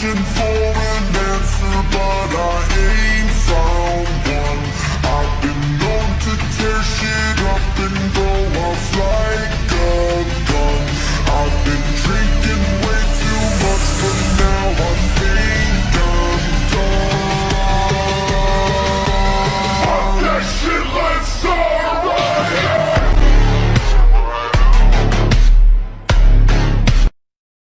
searching for an answer, but I ain't found one. I've been known to tear shit up and go offline.